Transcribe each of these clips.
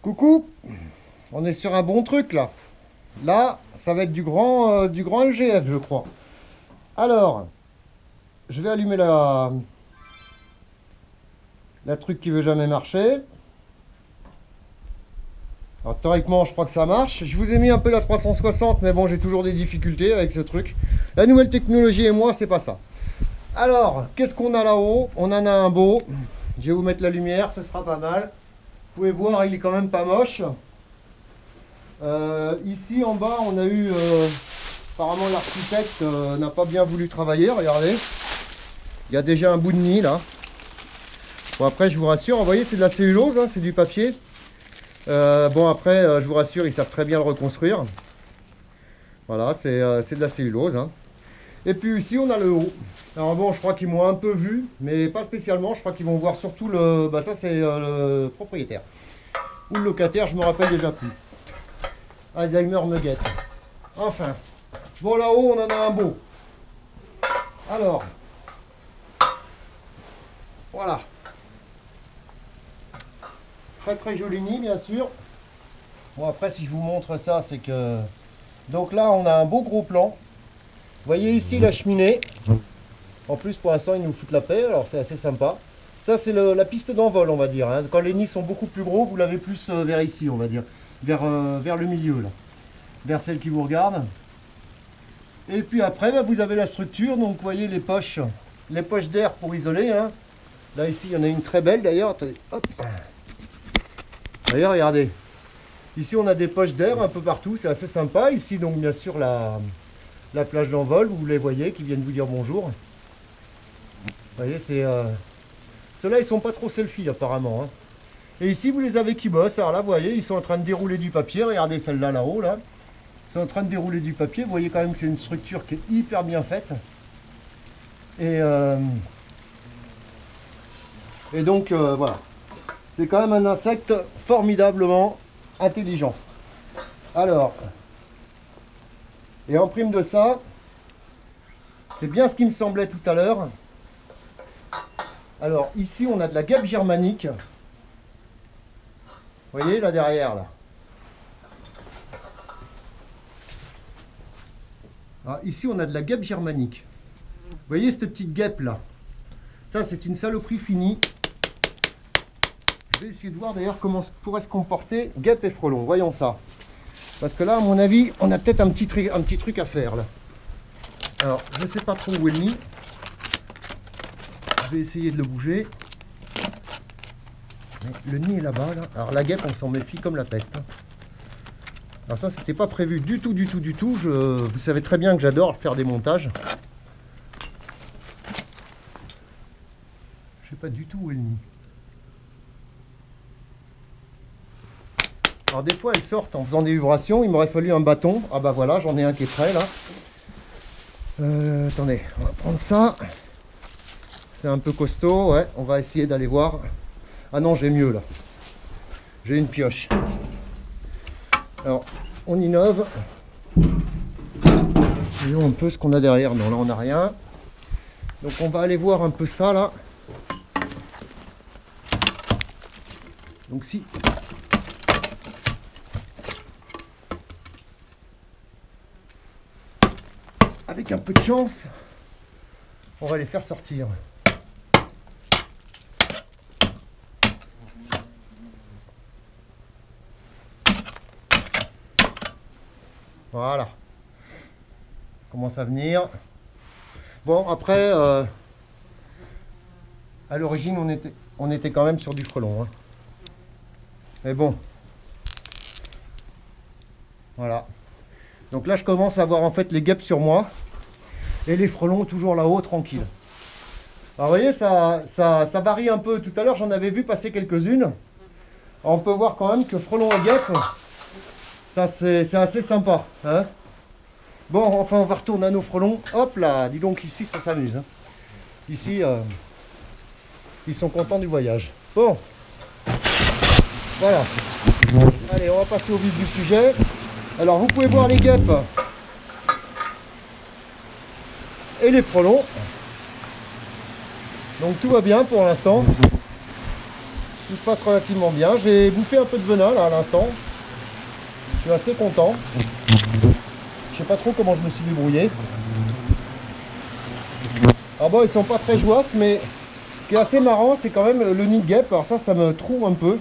Coucou, on est sur un bon truc là. Là, ça va être du grand LGF, je crois. Alors, je vais allumer la truc qui veut jamais marcher. Alors, théoriquement, je crois que ça marche. Je vous ai mis un peu la 360, mais bon, j'ai toujours des difficultés avec ce truc. La nouvelle technologie et moi, c'est pas ça. Alors, qu'est-ce qu'on a là-haut? On en a un beau. Je vais vous mettre la lumière, ce sera pas mal. Vous pouvez voir, il est quand même pas moche. Ici en bas, on a eu apparemment l'architecte n'a pas bien voulu travailler. Regardez, il y a déjà un bout de nid là. Bon, après, je vous rassure, vous voyez, c'est de la cellulose, hein, c'est du papier. Bon, après, je vous rassure, ils savent très bien le reconstruire. Voilà, c'est de la cellulose, hein. Et puis ici, on a le haut. Alors bon, je crois qu'ils m'ont un peu vu, mais pas spécialement. Je crois qu'ils vont voir surtout le... Bah ça, c'est le propriétaire. Ou le locataire, je me rappelle déjà plus. Alzheimer me guette. Enfin. Bon, là-haut, on en a un beau. Alors. Voilà. Très très joli nid, bien sûr. Bon, après, si je vous montre ça, c'est que... Donc là, on a un beau gros plan. Vous voyez ici la cheminée. En plus, pour l'instant, ils nous foutent la paix, alors c'est assez sympa. Ça, c'est la piste d'envol, on va dire, hein. Quand les nids sont beaucoup plus gros, vous l'avez plus vers ici, on va dire. Vers le milieu, là. Vers celle qui vous regarde. Et puis après, bah, vous avez la structure. Donc, vous voyez les poches d'air pour isoler, hein. Là, ici, il y en a une très belle, d'ailleurs. Hop. D'ailleurs, regardez. Ici, on a des poches d'air un peu partout. C'est assez sympa. Ici, donc, bien sûr, la plage d'envol, vous les voyez, qui viennent vous dire bonjour. Vous voyez, c'est... Ceux-là, ils sont pas trop selfie, apparemment, hein. Et ici, vous les avez qui bossent. Alors là, vous voyez, ils sont en train de dérouler du papier. Regardez celle-là, là-haut, là. Ils sont en train de dérouler du papier. Vous voyez quand même que c'est une structure qui est hyper bien faite. Et donc, voilà. C'est quand même un insecte formidablement intelligent. Alors... Et en prime de ça, c'est bien ce qui me semblait tout à l'heure. Alors ici, on a de la guêpe germanique. Vous voyez là derrière là. Alors, ici, on a de la guêpe germanique. Vous voyez cette petite guêpe là. Ça, c'est une saloperie finie. Je vais essayer de voir d'ailleurs comment pourrait se comporter guêpe et frelon. Voyons ça. Parce que là, à mon avis, on a peut-être un petit truc à faire là. Alors, je ne sais pas trop où est le nid. Je vais essayer de le bouger. Le nid est là-bas, là. Alors, la guêpe, on s'en méfie comme la peste, hein. Alors ça, c'était pas prévu du tout. Vous savez très bien que j'adore faire des montages. Je sais pas du tout où est le nid. Alors des fois elles sortent en faisant des vibrations, il m'aurait fallu un bâton. Ah bah voilà, j'en ai un qui est prêt là. Attendez, on va prendre ça. C'est un peu costaud, ouais, on va essayer d'aller voir. Ah non, j'ai mieux là. J'ai une pioche. Alors, on innove. Voyons un peu ce qu'on a derrière. Non, là on n'a rien. Donc on va aller voir un peu ça là. Donc si... Avec un peu de chance, on va les faire sortir. Voilà. Commence à venir. Bon, après, à l'origine, on était quand même sur du frelon, hein. Mais bon. Voilà. Donc là, je commence à voir en fait les guêpes sur moi. Et les frelons toujours là-haut, tranquille. Alors vous voyez, ça varie un peu. Tout à l'heure, j'en avais vu passer quelques-unes. On peut voir quand même que frelons et guêpes, ça c'est assez sympa, hein. Bon, enfin, on va retourner à nos frelons. Hop là, dis donc, ici, ça s'amuse, hein. Ici, ils sont contents du voyage. Bon. Voilà. Allez, on va passer au vif du sujet. Alors, vous pouvez voir les guêpes et les frelons. Donc tout va bien pour l'instant. tout se passe relativement bien. J'ai bouffé un peu de venin là à l'instant. Je suis assez content. Je sais pas trop comment je me suis débrouillé. Alors bon, ils sont pas très joyeux, mais ce qui est assez marrant, c'est quand même le nid de guêpe. Alors ça me trouve un peu.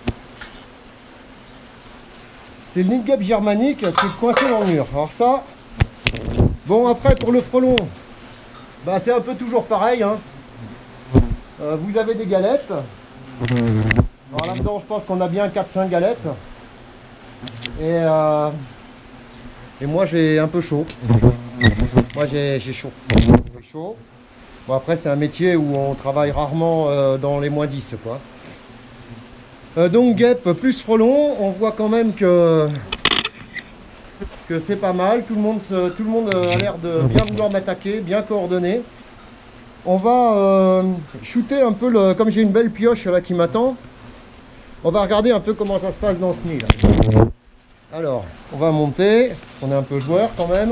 C'est le nid de guêpe germanique qui est coincé dans le mur. Alors ça, bon après pour le frelon, bah, c'est un peu toujours pareil. Hein. Vous avez des galettes. Alors là-dedans, je pense qu'on a bien 4-5 galettes. Et moi j'ai un peu chaud. Moi j'ai chaud. Chaud. Bon après c'est un métier où on travaille rarement dans les moins 10 quoi. Donc guêpe plus frelon, on voit quand même que c'est pas mal. Tout le monde a l'air de bien vouloir m'attaquer, bien coordonné. On va shooter un peu, comme j'ai une belle pioche là qui m'attend, on va regarder un peu comment ça se passe dans ce nid là. Alors, on va monter, on est un peu joueur quand même.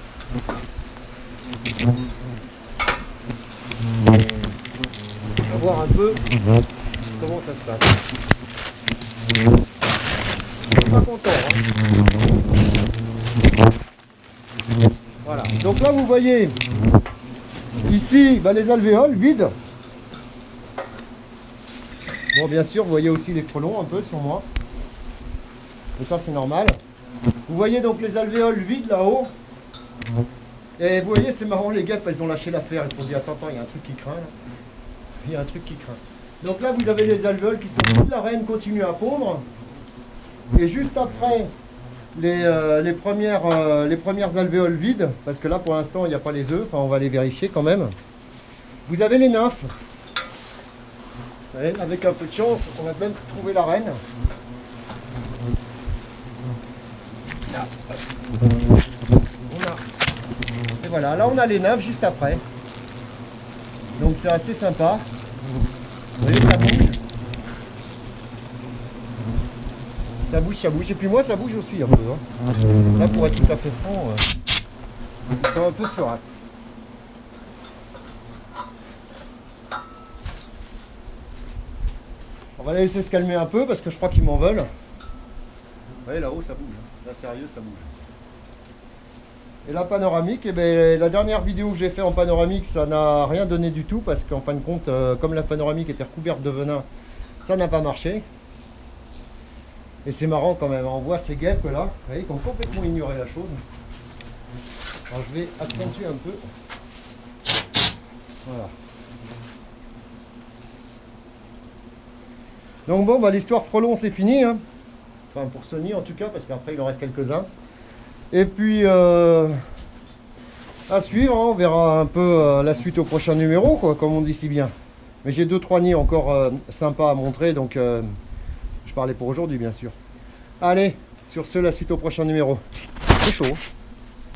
On va voir un peu comment ça se passe. Je suis pas content. Hein. Voilà, donc là vous voyez ici bah, les alvéoles vides. Bon, bien sûr, vous voyez aussi les frelons un peu sur moi. Et ça, c'est normal. Vous voyez donc les alvéoles vides là-haut. Et vous voyez, c'est marrant, les guêpes, elles ont lâché l'affaire. Elles se sont dit, attends, il y a un truc qui craint. Là. Il y a un truc qui craint. Donc là, vous avez les alvéoles qui sont vides. La reine continue à pondre. Et juste après les premières alvéoles vides, parce que là, pour l'instant, il n'y a pas les œufs. Enfin, on va les vérifier quand même. Vous avez les nymphes. Ouais, avec un peu de chance, on a même trouvé la reine. Là. Et voilà, là on a les nymphes juste après. Donc c'est assez sympa. Vous voyez, ça bouge. Ça bouge, ça bouge. Et puis moi ça bouge aussi un peu. Hein. Là pour être tout à fait franc, ils sont un peu furax. On va les laisser se calmer un peu parce que je crois qu'ils m'en veulent. Vous voyez là-haut ça bouge. Là sérieux ça bouge. Et la panoramique, eh bien, la dernière vidéo que j'ai fait en panoramique, ça n'a rien donné du tout parce qu'en fin de compte, comme la panoramique était recouverte de venin, ça n'a pas marché. Et c'est marrant quand même, on voit ces guêpes là, vous voyez, qui ont complètement ignoré la chose. Alors je vais accentuer un peu. Voilà. Donc bon, bah, l'histoire frelon c'est fini. Hein. Enfin pour Sony en tout cas, parce qu'après il en reste quelques-uns. Et puis à suivre, hein, on verra un peu la suite au prochain numéro, quoi, comme on dit si bien. Mais j'ai 2-3 nids encore sympas à montrer, donc je parlais pour aujourd'hui bien sûr. Allez, sur ce, la suite au prochain numéro. C'est chaud.